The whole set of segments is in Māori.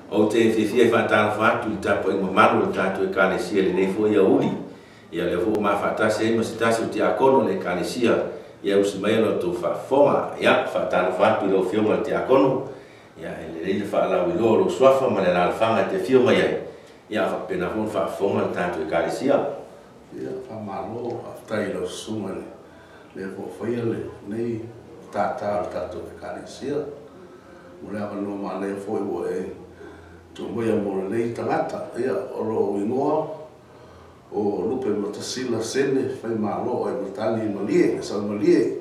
o te fifia fa ta fa tu ta po mo manu ta tu kalesia le nei fo ia uli ia le fo ma fa ta se mo se ta se ti akono le kalesia ia usi mai no tu fa foma ia fa ta fa tu lo fio mo ti akono ia le fa la wi lo swafa ma le la fa te fio mai ia fa pena fo fa foma ta tu kalesia ia fa malo aftai lo suma le fo fa ia le nei ta tu kalesia mo le no ma le fo i tu moia mo nei tangata ia o lo ingoa o lupe matasila sene fai malo e matani malie sa malie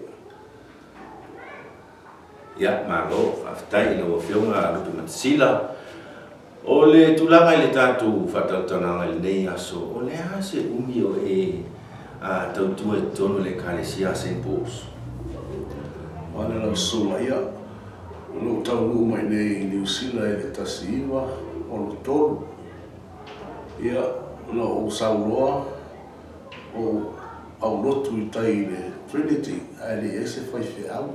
ia malo aftai no fionga lupe matasila o le tulanga le tatu fatatana le nei aso o le ase umio e a tautu e tono le kalesia St. Paul's wana la sula ia lo tau mai nei New Zealand e tasiva o lo tolu ia no o sauloa o au lotu i tai le Trinity ai le ese fai whiau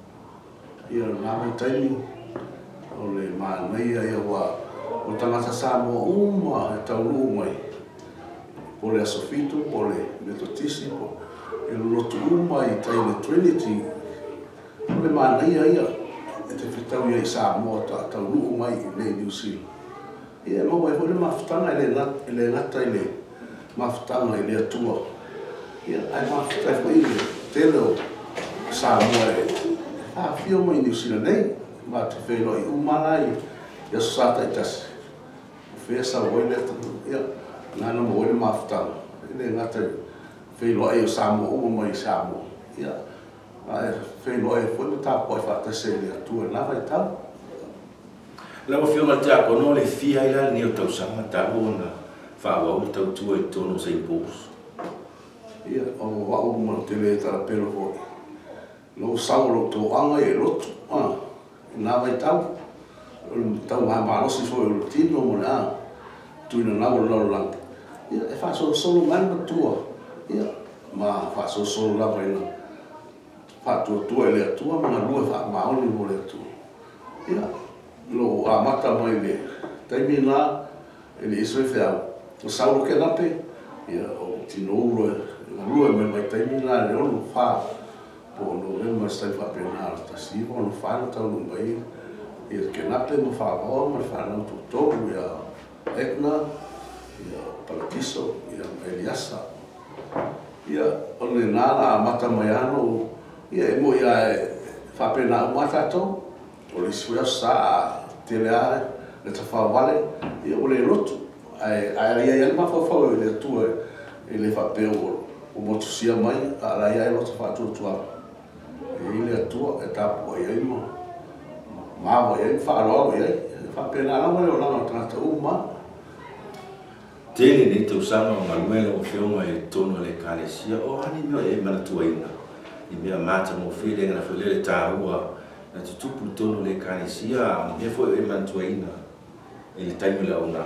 ia nā mai taimi o le māneia ia wa o tangata Samoa uma e tau luu mai po le asofito po le metotisi po e lotu uma i tai le Trinity o le māneia ia e te whitau ia i Samoa tau luu mai i le New Zealand ia mo mai hore mafutanga i le ngata i le mafutanga i le atua ia ai mafutanga i le telo Samoa e a fio mai New Zealand nei ma te whelo i umana i ia sata i tasi whea sa oile ia ngana mo oile mafutanga i le ngata i whelo ai o Samoa uma mai Samoa ia ai whelo ai fwene tapo ai whatase le atua nawa i tau la mo fio mal ta kono le fia ila ni o tau sama ta ona fa wa o tau tu e tono St. Paul's ia o wa o mo te le ta pelo ho lo saulo to anga e lot na vai tau ma si fo o tino mo na tu no na lo lang ia e fa so man tua ia ma fa so la vai na fa tu ele tua ma lu fa ma o ni mo le tu ia lo amata mai le taimina ele isso é fiel o saulo que nape ia o tino lo lu me mai taimina le o fa po no le mas tai fa pena ta si o no fa no tau no mai ia que nape no fa o ma fa no to ia etna ia palatiso ia eliasa ia o le nana amata mai ano ia mo ia fa pena mata to o le suia sa telea le tafa vale e o le lotu ai ia ma fa le tu e le fa pe o motusia mai ala ia lo tafa tu e le tu e tapo ia mo ma vo ia fa lo ia fa pena la mo le la trata uma tele ni tu sama manuel o fioma e tono le kalesia o ani no e mana tuaina i mea mata mo file na fele ta ua na te tupu tono le kalesia me foi e mantuaina e le taimi la ona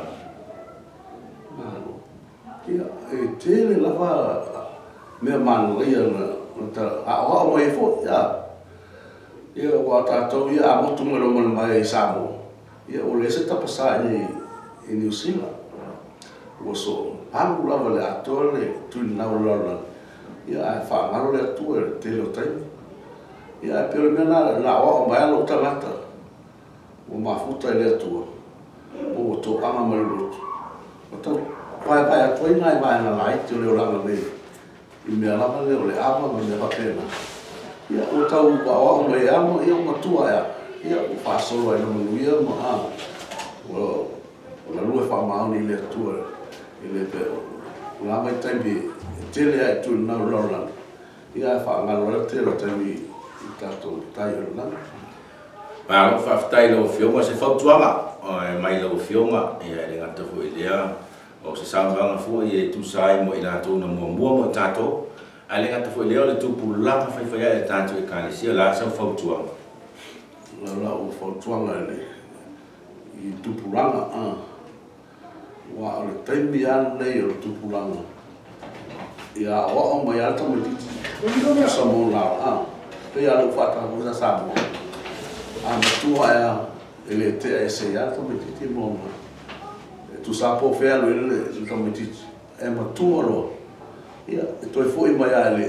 ia e tele lava me manu ia na ta a o e fo ia wa ta to ia a motu mo mo mai Samoa ia o le se ta pasa ni New Zealand o so hangu lava le atole tu na lola ia fa ngalo le tu tele o taimi ia pero mena na o mai lo tangata o mafuta ele atua o to ama malu o to vai a toi nai vai na lai tu le langa me i me lava le ama ma le papena ia o tau ba o mai ama ia ma tua ia o fa solo ai no ia ma o la lua fa ma ni le tua ele pe la mai tempi tele ai tu na lola ia fa ngalo te lo tempi tato taio na pa lo fa tai lo fioma se fa tuama o mai lo fioma e le ngata fo ilea o se sa nga fo e tu sai mo ina to no mo tato ale ngata fo ilea le tu pula fa fa ya tato e kalesia la sa fa tuama la o fa tuama le i tu pulanga wa le tembi an le o tu pulanga ia o mai alta mo titi sa mo la pe ya lo fata ko sa mo a tua ele te e se ya to me titi mo tu sa po fe lo ele to me titi e ma tu lo ia to foi mai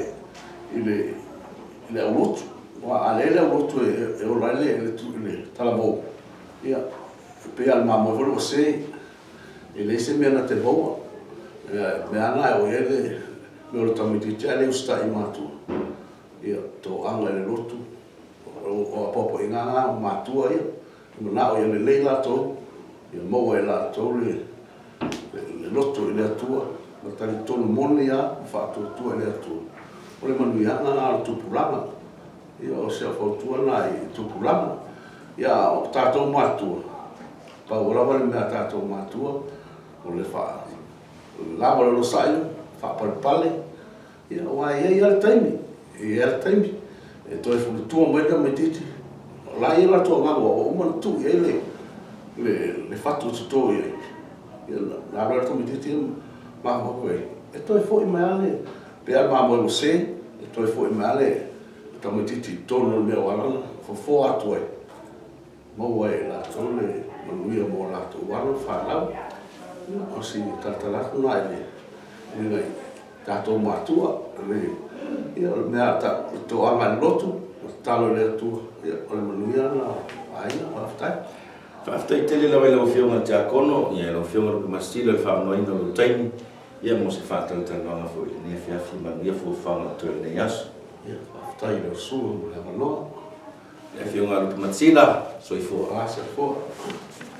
ele o lotu wa ale o lotu e o rale ele tu ele tala mo ia pe al ma mo vo se ele se me na te boa me ana o ele me o to me titi ale usta I ma tu ia to anga ele lotu o popo inga ma tu ia na o ele leila to ia mo e la to le lotu ele atua ma tali tonu moni ia fa tu ele atua o le manu ia na tu pulanga ia o se fa tu na I tu pulanga ia o tato matua pa ora vale me tato matua o le fa la lo sai fa pale ia wa ia taimi e to e fu tu mo ka metiti la ia to ma o man tu ele le fatto to ia la la to metiti ma mo e to e foi male per ma mo se e to e foi male to metiti to no me wala fo atu e mo e la to le mo ia mo la to wala fa la o si tatala no ai ni tato matua le ia me ata to ama lotu talo le tu ia o le manuia na ai na Faftai tele la wela o fiona te akono ia lo fiona o masila le fa no ina lo taimi ia mo se fa tan tan na fo ni fia fi ma ia fo fa na to le yas ia faftai le su le no le fiona o masila so I fo asa fo